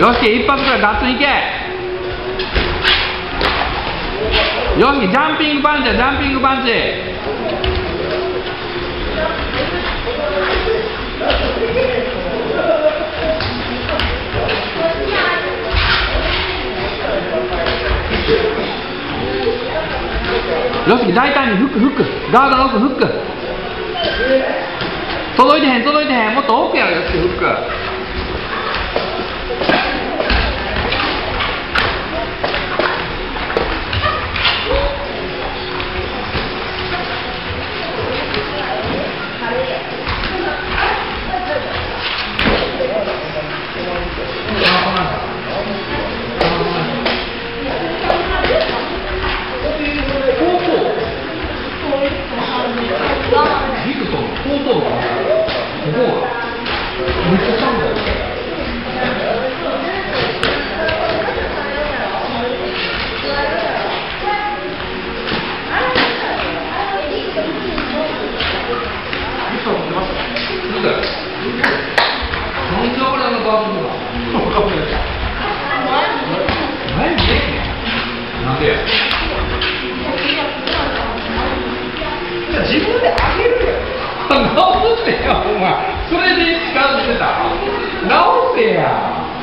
よし、一発からガッツンいけ。よし、ジャンピングパンチだ、ジャンピングパンチ。よし、大胆にフック、フック、ガードの奥、フック。届いてへん、届いてへん、もっと奥やろ、よし、フック。なんでや。自分であげるよ。直せよ、お前。それで使ってた。直せや。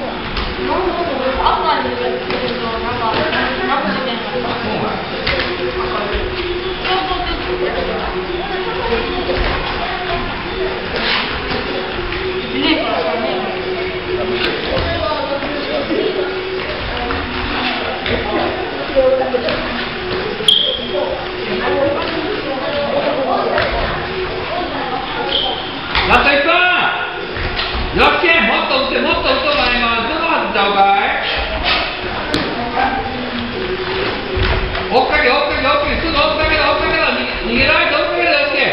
ラスト1分。よっしゃ、もっと打って、もっと打って、お前今どのはずちゃうかい。追っかけ、追っかけ、追っかけ、すぐ追っかけろ、追っかけろ、逃げられて追っかけろ、よっしゃ。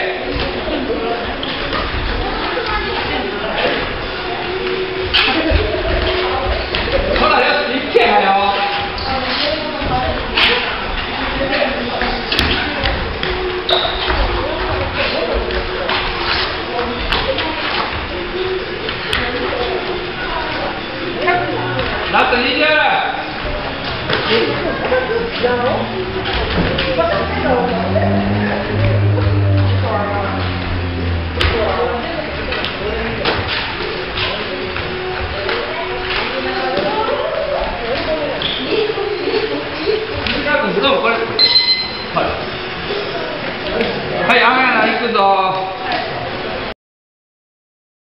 ほら、よし、いけやよ。ラスト20。